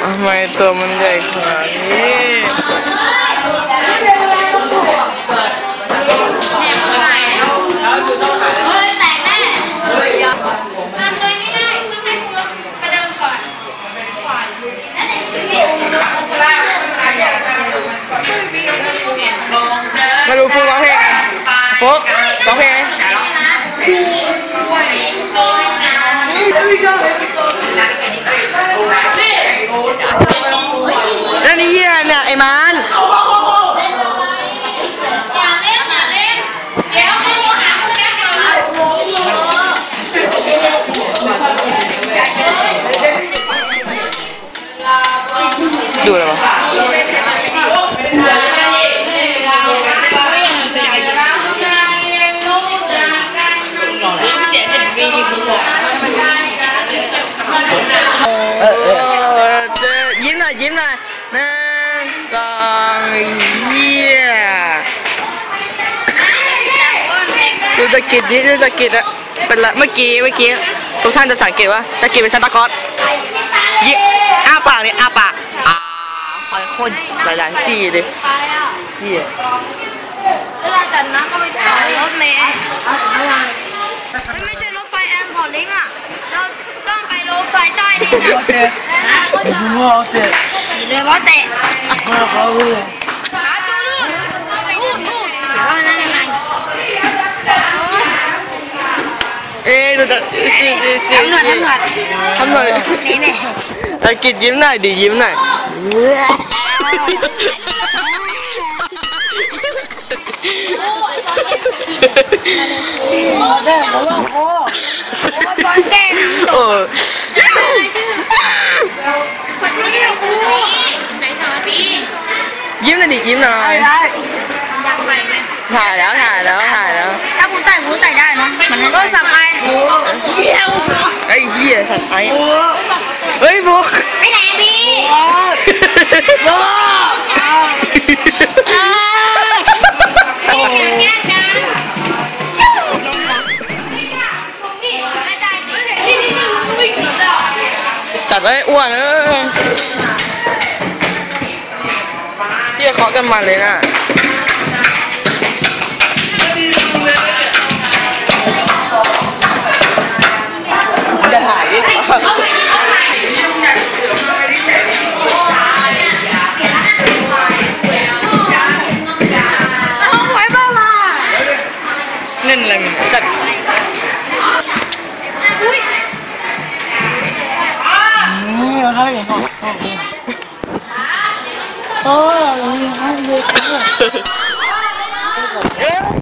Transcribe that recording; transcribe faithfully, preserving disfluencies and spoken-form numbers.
ทำไมตัวมันใหญ่ขนาดนี้มาดูฟุกร้องเพลงฟุกร้องเพลงแล้วนี่เฮียเนี่ยไอ้มันดูอะไรวะเออเออยิ้มหน่อยยิ้มหน่อยหนึ่งสองเยี่ยดูตะกิดนี่ดูตะกิดอะเป็นละเมื่อกี้เมื่อกี้ทุกท่านจะสังเกตว่าตะกิดเป็นซานตาคลอสยี่อ้าปากนี่อ้าปากอ่าคอยคนหลายๆที่เลยเยี่ยแล้วหลังจากนั้นก็ไปต่อรถเมล์ไม่ใช่รถไฟแอร์พอร์ตลิงก์อ่ะเราต้องไปรถไฟใต้ดินอ่ะเรือว่าเตะเอ๊ะดูแต่ทำหน่อยทำหน่อยทำหน่อยนี่เนี่ยตะกิดยิ้มหน่อยดิยิ้มหน่อยโอ้ยิ้มหน่อยดิยิ้มหน่อยถ่ายแล้วถ่ายแล้วถ่ายแล้วถ้ากูใส่กูใส่ได้นะมันก็สับไอ้ไอ้เหี้ยสัตว์ไอ้เฮ้ยพวกไปไหนพี่โอ้จัดไว้อ้วนเออเหี้ยเคาะกันมันเลยนะจะถ่ายดิเล่นอะไรมึงจัดใช่เหรอโอ้ยเรามีให้เลย